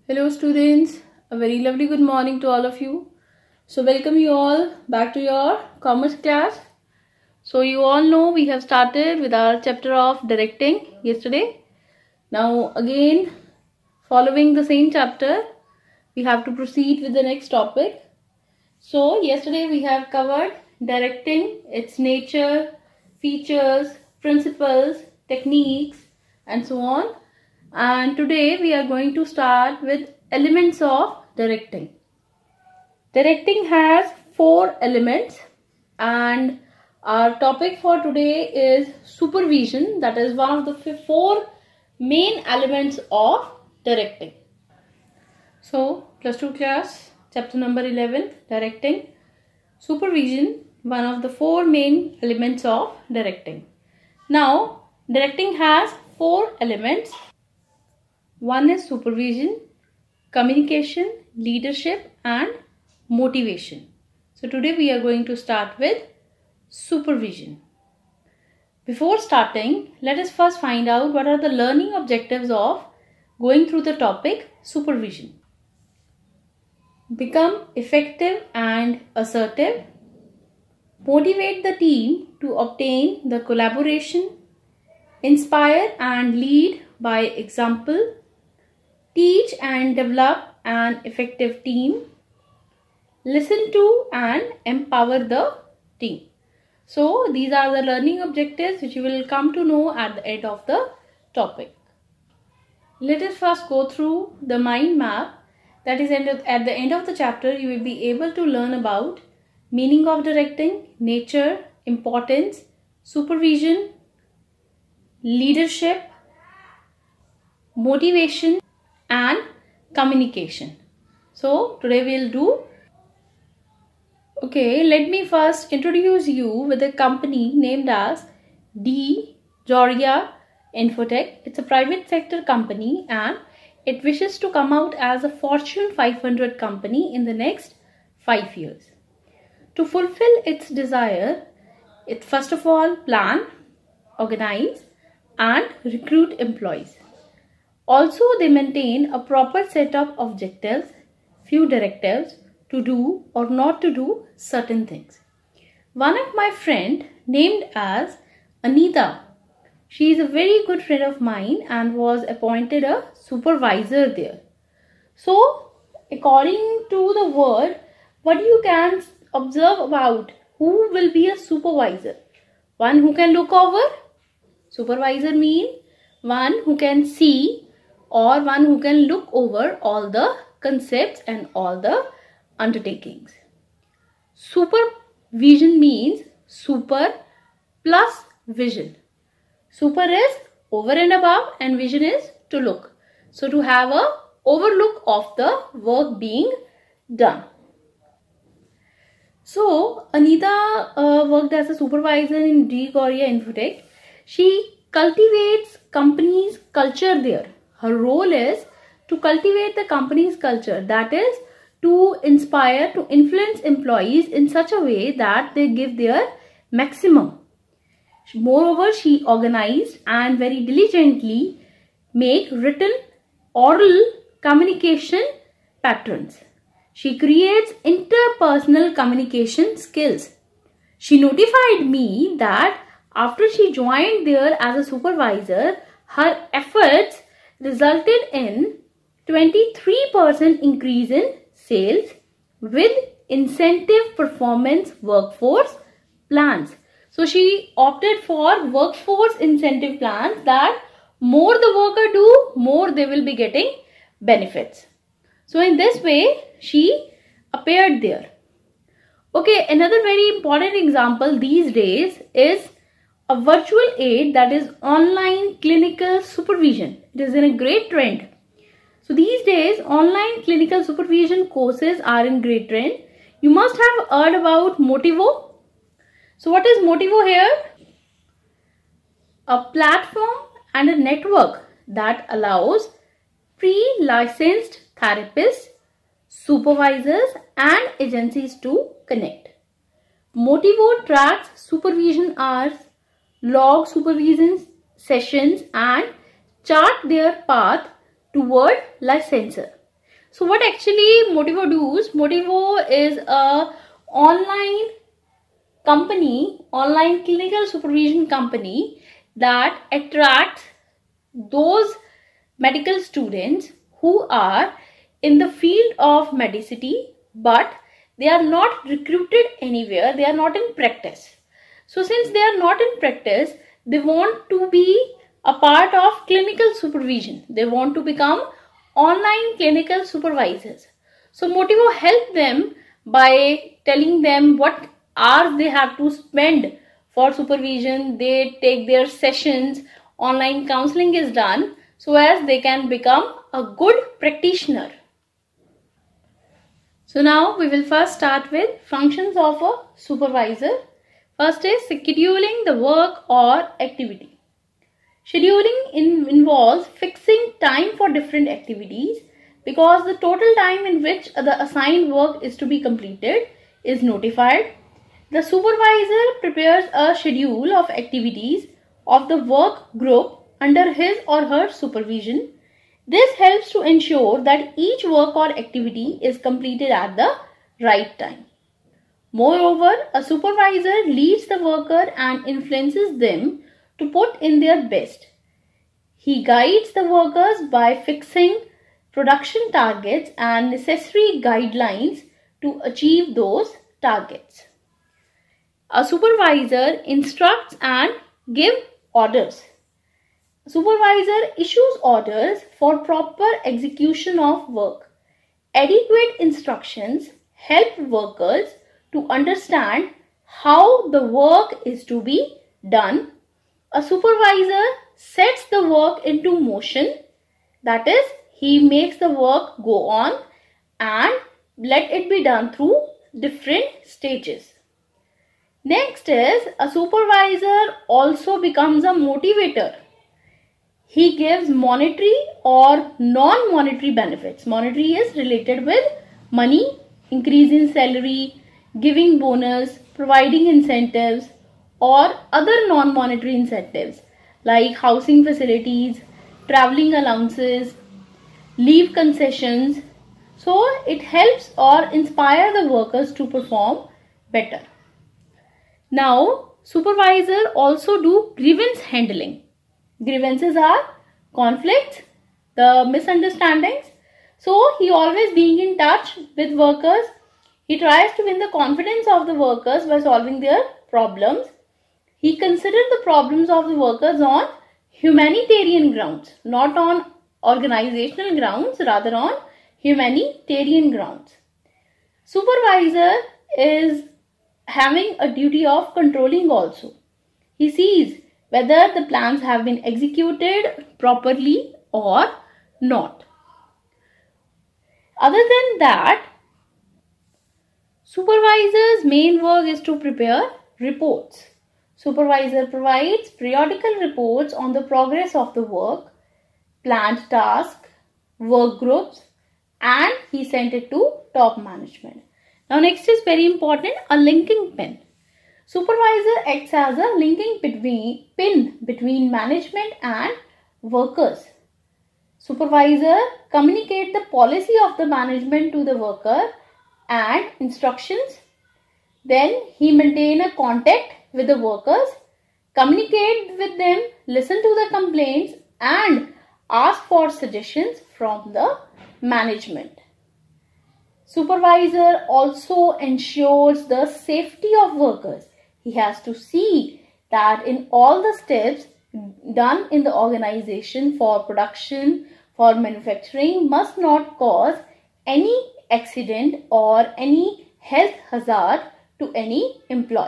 Hello students, a very lovely good morning to all of you. So welcome you all back to your commerce class. So you all know we have started with our chapter of directing yesterday. Now again, following the same chapter, we have to proceed with the next topic. So yesterday we have covered directing, its nature, features, principles, techniques and so on. And today we are going to start with elements of directing. Directing has 4 elements and our topic for today is supervision. That is one of the 4 main elements of directing. So plus 2 class, chapter number 11, directing. Supervision, one of the 4 main elements of directing. Now directing has 4 elements. One is supervision, communication, leadership and motivation. So today we are going to start with supervision. Before starting, let us first find out what are the learning objectives of going through the topic supervision. Become effective and assertive. Motivate the team to obtain the collaboration. Inspire and lead by example. Teach and develop an effective team. Listen to and empower the team. So these are the learning objectives which you will come to know at the end of the topic. Let us first go through the mind map. That is, at the end of the chapter you will be able to learn about meaning of directing, nature, importance, supervision, leadership, motivation and communication. So today we'll do. Okay, let me first introduce you with a company named as DJoria Infotech. It's a private sector company and it wishes to come out as a Fortune 500 company in the next 5 years. To fulfill its desire, it first of all plan, organize and recruit employees. Also, they maintain a proper set of objectives, few directives to do or not to do certain things. One of my friend named as Anita, she is a very good friend of mine and was appointed a supervisor there. So, according to the word, what you can observe about who will be a supervisor? One who can look over. Supervisor means one who can see or one who can look over all the concepts and all the undertakings. Supervision means super plus vision. Super is over and above and vision is to look. So to have a overlook of the work being done. So Anita worked as a supervisor in DJoria Infotech. She cultivates company's culture there. Her role is to cultivate the company's culture, that is to inspire, to influence employees in such a way that they give their maximum. Moreover, she organized and very diligently make written, oral communication patterns. She creates interpersonal communication skills. She notified me that after she joined there as a supervisor, her efforts resulted in 23% increase in sales with incentive performance workforce plans. So she opted for workforce incentive plans that more the worker do, more they will be getting benefits. So in this way, she appeared there. Okay, another very important example these days is a virtual aid, that is online clinical supervision. It is in a great trend. So these days online clinical supervision courses are in great trend. You must have heard about Motivo. So what is Motivo here? A platform and a network that allows pre-licensed therapists, supervisors and agencies to connect. Motivo tracks supervision hours, log supervision sessions and chart their path toward licensure. So what actually Motivo does? Motivo is a online company, online clinical supervision company that attracts those medical students who are in the field of medicity, but they are not recruited anywhere, they are not in practice. So since they are not in practice, they want to be a part of clinical supervision. They want to become online clinical supervisors. So Motivo help them by telling them what hours they have to spend for supervision. They take their sessions, online counseling is done so as they can become a good practitioner. So now we will first start with functions of a supervisor. First is scheduling the work or activity. Scheduling involves fixing time for different activities because the total time in which the assigned work is to be completed is notified. The supervisor prepares a schedule of activities of the work group under his or her supervision. This helps to ensure that each work or activity is completed at the right time. Moreover, a supervisor leads the worker and influences them to put in their best. He guides the workers by fixing production targets and necessary guidelines to achieve those targets. A supervisor instructs and gives orders. A supervisor issues orders for proper execution of work. Adequate instructions help workers to understand how the work is to be done. A supervisor sets the work into motion, that is, he makes the work go on and let it be done through different stages. Next is a supervisor also becomes a motivator. He gives monetary or non-monetary benefits. Monetary is related with money, increase in salary, giving bonus, providing incentives, or other non-monetary incentives like housing facilities, traveling allowances, leave concessions. So it helps or inspire the workers to perform better. Now, supervisor also do grievance handling. Grievances are conflicts, the misunderstandings. So he always being in touch with workers. He tries to win the confidence of the workers by solving their problems. He considers the problems of the workers on humanitarian grounds, not on organizational grounds, rather on humanitarian grounds. Supervisor is having a duty of controlling also. He sees whether the plans have been executed properly or not. Other than that, supervisor's main work is to prepare reports. Supervisor provides periodical reports on the progress of the work, planned tasks, work groups, and he sent it to top management. Now next is very important, a linking pin. Supervisor acts as a linking pin between management and workers. Supervisor communicates the policy of the management to the worker and instructions. Then he maintains a contact with the workers, communicate with them, listen to the complaints and ask for suggestions from the management. Supervisor also ensures the safety of workers. He has to see that in all the steps done in the organization for production, for manufacturing must not cause any accident or any health hazard to any employee.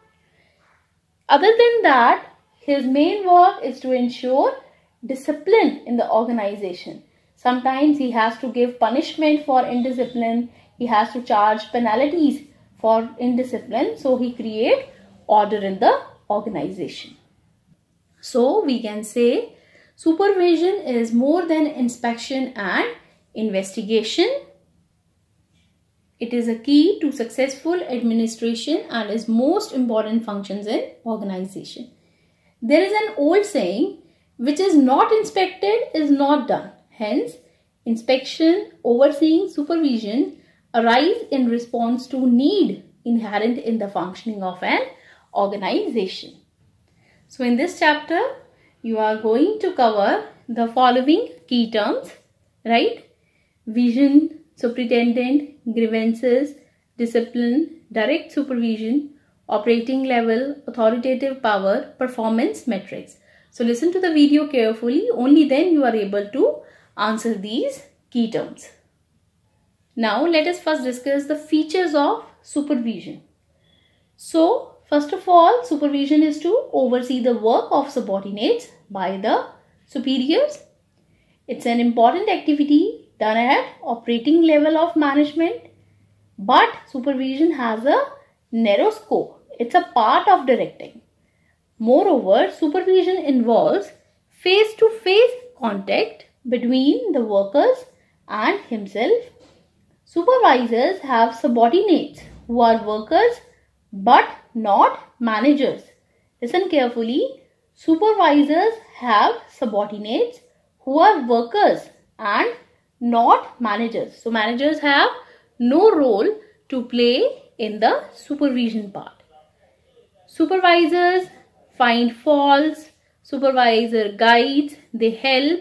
Other than that, his main work is to ensure discipline in the organization. Sometimes he has to give punishment for indiscipline. He has to charge penalties for indiscipline. So he creates order in the organization. So we can say supervision is more than inspection and investigation. It is a key to successful administration and is most important functions in organization. There is an old saying, which is not inspected is not done. Hence, Inspection, overseeing, supervision arise in response to need inherent in the functioning of an organization. So in this chapter, you are going to cover the following key terms, right? Vision, superintendent, grievances, discipline, direct supervision, operating level, authoritative power, performance metrics. So listen to the video carefully, only then you are able to answer these key terms. Now let us first discuss the features of supervision. So first of all, supervision is to oversee the work of subordinates by the superiors. It's an important activity done at operating level of management, but supervision has a narrow scope. It's a part of directing. Moreover, supervision involves face-to-face contact between the workers and himself. Supervisors have subordinates who are workers but not managers. Listen carefully. Supervisors have subordinates who are workers and not managers. So managers have no role to play in the supervision part. Supervisors find faults, supervisor guides, they help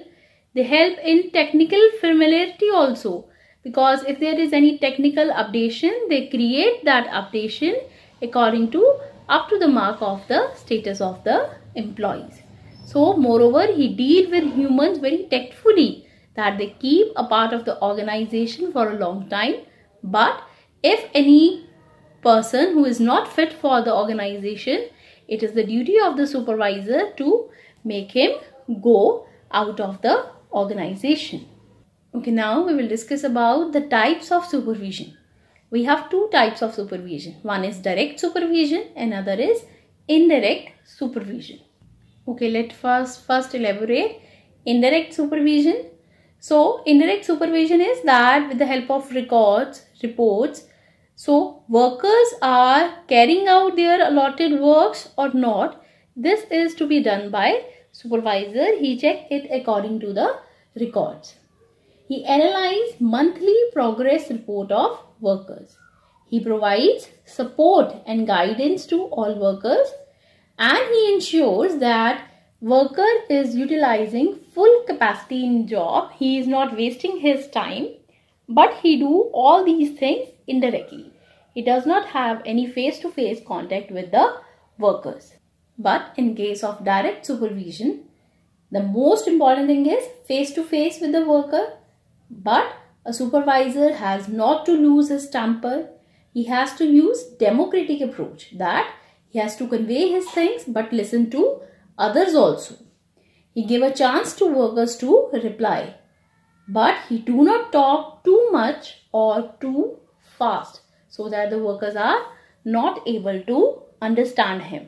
in technical familiarity also, because if there is any technical updation, they create that updation according to up to the mark of the status of the employees. So moreover, he deals with humans very tactfully, that they keep a part of the organization for a long time. But if any person who is not fit for the organization, it is the duty of the supervisor to make him go out of the organization. Okay, now we will discuss about the types of supervision. We have two types of supervision. One is direct supervision, another is indirect supervision. Okay, let us first elaborate indirect supervision. So indirect supervision is that with the help of records, reports, so workers are carrying out their allotted works or not. This is to be done by supervisor. He checks it according to the records. He analyzes monthly progress report of workers. He provides support and guidance to all workers, and he ensures that worker is utilizing full capacity in job. He is not wasting his time, but he do all these things indirectly. He does not have any face-to-face contact with the workers. But in case of direct supervision, the most important thing is face-to-face with the worker. But a supervisor has not to lose his temper. He has to use democratic approach, that he has to convey his things but listen to others also. He give a chance to workers to reply, but he do not talk too much or too fast, so that the workers are not able to understand him.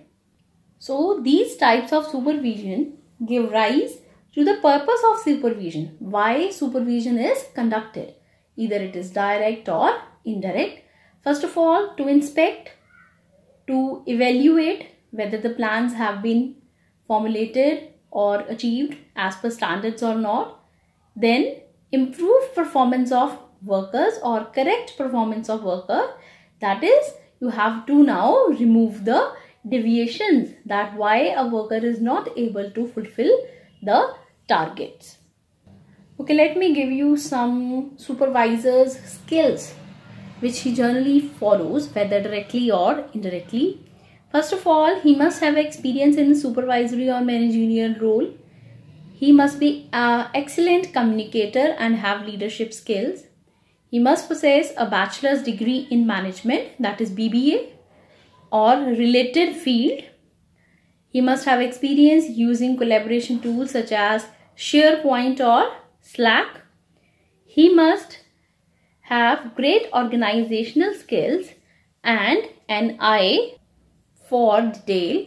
So these types of supervision give rise to the purpose of supervision. Why supervision is conducted? Either it is direct or indirect. First of all, to inspect, to evaluate whether the plans have been formulated or achieved as per standards or not. Then improve performance of workers or correct performance of worker. That is, you have to now remove the deviations, that why a worker is not able to fulfill the targets. Okay, let me give you some supervisor's skills which he generally follows, whether directly or indirectly. First of all, he must have experience in supervisory or managerial role. He must be an excellent communicator and have leadership skills. He must possess a bachelor's degree in management, that is BBA, or related field. He must have experience using collaboration tools such as SharePoint or Slack. He must have great organizational skills and an eye for detail.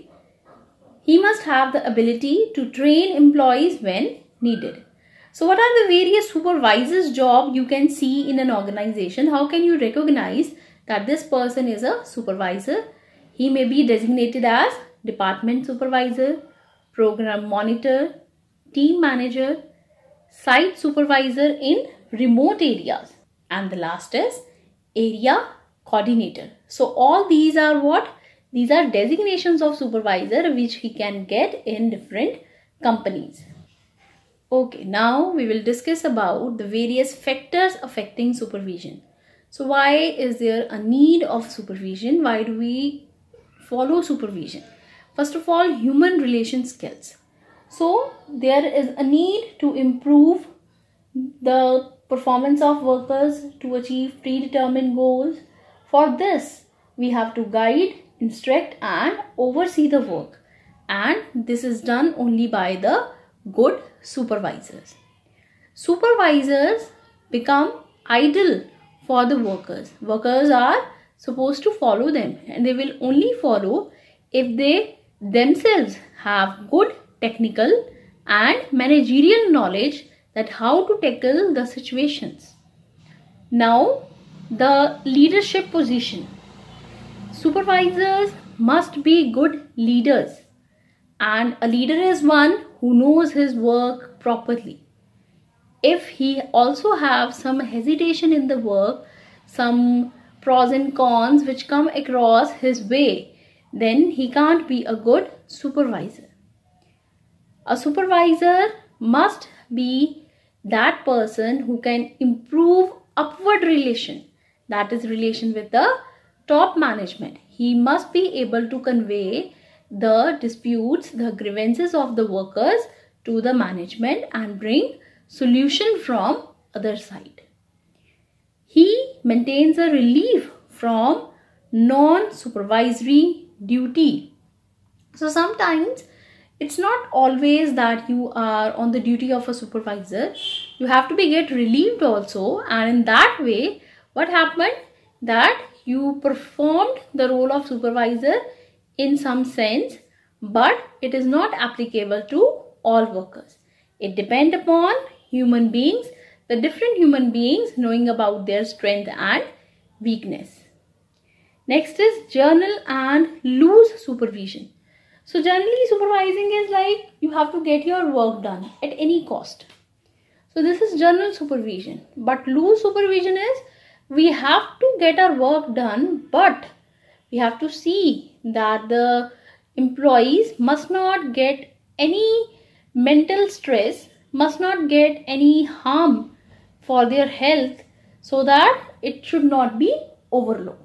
He must have the ability to train employees when needed. So what are the various supervisors' job you can see in an organization? How can you recognize that this person is a supervisor? He may be designated as department supervisor, program monitor, team manager, site supervisor in remote areas. And the last is area coordinator. So all these are what? These are designations of supervisor which he can get in different companies. Okay, now we will discuss about the various factors affecting supervision. So why is there a need of supervision? Why do we follow supervision? First of all, human relation skills. So there is a need to improve the performance of workers to achieve predetermined goals. For this, we have to guide, instruct and oversee the work, and this is done only by the good supervisors. Supervisors become idle for the workers. Workers are supposed to follow them, and they will only follow if they themselves have good technical and managerial knowledge that how to tackle the situations. Now, the leadership position. Supervisors must be good leaders, and a leader is one who knows his work properly. If he also have some hesitation in the work, some pros and cons which come across his way, then he can't be a good supervisor. A supervisor must be that person who can improve upward relation, that is relation with the top management. He must be able to convey the disputes, the grievances of the workers to the management and bring solution from other side. He maintains a relief from non-supervisory duty. So sometimes it's not always that you are on the duty of a supervisor. You have to be get relieved also, and in that way what happened that you performed the role of supervisor in some sense, but it is not applicable to all workers. It depends upon human beings, the different human beings knowing about their strength and weakness. Next is journal and loose supervision. So generally supervising is like you have to get your work done at any cost. So this is journal supervision. But loose supervision is we have to get our work done, but we have to see that the employees must not get any mental stress, must not get any harm for their health, so that it should not be overlooked.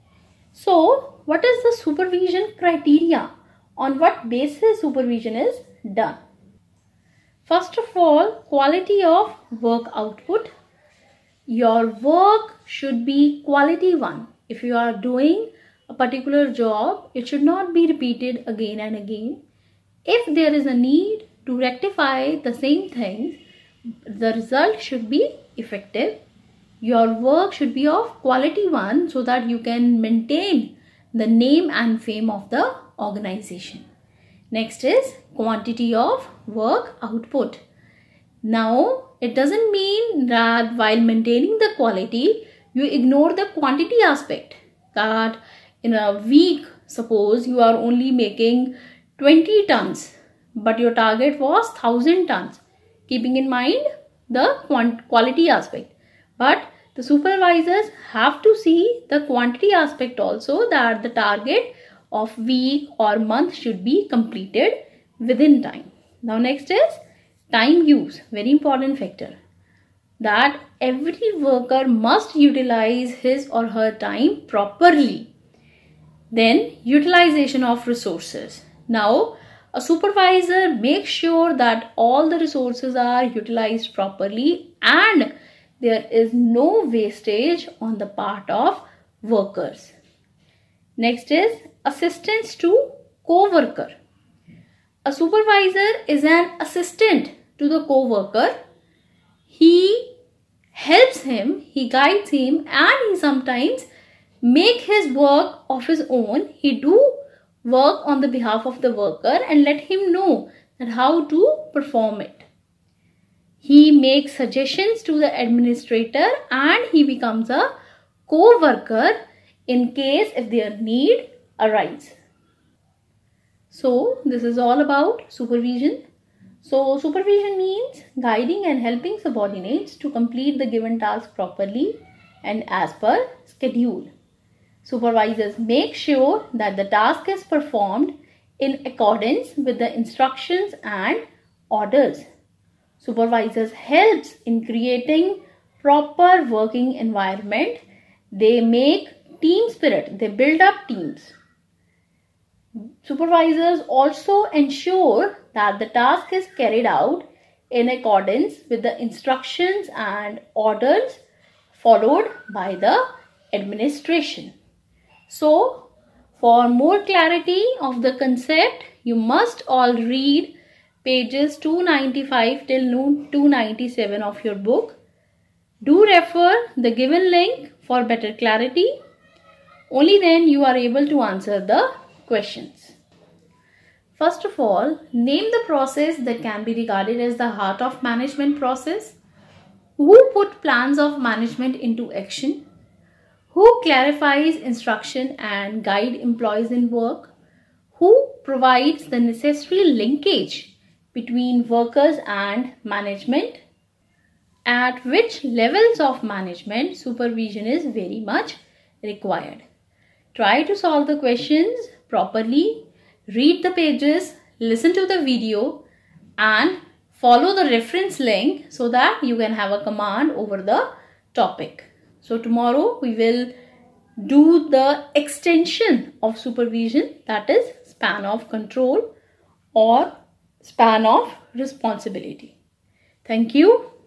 So what is the supervision criteria? On what basis supervision is done? First of all, quality of work output. Your work should be quality one. If you are doing a particular job, it should not be repeated again and again. If there is a need to rectify the same things, the result should be effective. Your work should be of quality one so that you can maintain the name and fame of the organization. Next is quantity of work output. Now, it doesn't mean that while maintaining the quality, you ignore the quantity aspect. That in a week, suppose you are only making 20 tons, but your target was 1000 tons, keeping in mind the quality aspect. But the supervisors have to see the quantity aspect also, that the target of week or month should be completed within time. Now next is time use, very important factor, that every worker must utilize his or her time properly. Then utilization of resources. Now a supervisor makes sure that all the resources are utilized properly and there is no wastage on the part of workers. Next is assistance to co-worker. A supervisor is an assistant to the co-worker. He helps him, he guides him, and he sometimes make his work of his own. He do work on the behalf of the worker and let him know that how to perform it. He makes suggestions to the administrator and he becomes a co-worker in case if their need arise. So this is all about supervision. So supervision means guiding and helping subordinates to complete the given task properly and as per schedule. Supervisors make sure that the task is performed in accordance with the instructions and orders. Supervisors helps in creating proper working environment. They make team spirit. They build up teams. Supervisors also ensure that the task is carried out in accordance with the instructions and orders followed by the administration. So, for more clarity of the concept, you must all read pages 295 till 297 of your book. Do refer the given link for better clarity. Only then you are able to answer the questions. First of all, name the process that can be regarded as the heart of management process. Who put plans of management into action? Who clarifies instruction and guide employees in work? Who provides the necessary linkage between workers and management? At which levels of management supervision is very much required? Try to solve the questions properly, read the pages, listen to the video and follow the reference link so that you can have a command over the topic. So tomorrow we will do the extension of supervision, that is span of control or span of responsibility. Thank you.